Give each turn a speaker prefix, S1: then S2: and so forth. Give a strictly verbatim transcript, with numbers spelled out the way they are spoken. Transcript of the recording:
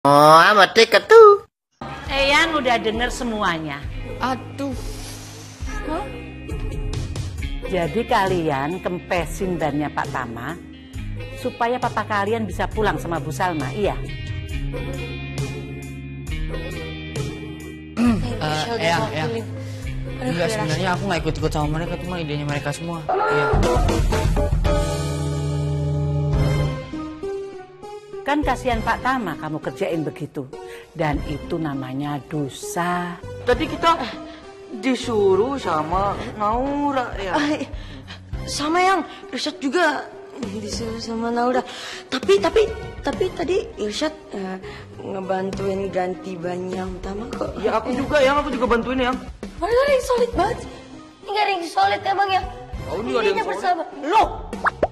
S1: Oh, amat dekat tuh.
S2: Eyang udah denger semuanya.
S3: Aduh. Hah?
S2: Jadi kalian kempesin bannya Pak Tama supaya papa kalian bisa pulang sama Bu Salma, iya?
S3: Uh, ya, ya. Enggak, sebenarnya aku nggak ikut-ikut sama mereka, cuma idenya mereka semua. Iya.
S2: Kan kasihan Pak Tama kamu kerjain begitu. Dan itu namanya dosa.
S4: Tadi kita disuruh sama Naura ya.
S5: Ay, sama yang Irsyad juga disuruh sama Naura. Tapi tapi tapi tadi Irsyad uh, ngebantuin ganti ban yang Tama kok.
S4: Ya aku juga yang aku juga bantuin yang.
S5: Mana ada yang solid banget? Ini gak ada yang solid emang ya?
S4: Oh, ini ada yang solid.
S5: Bersama. Loh,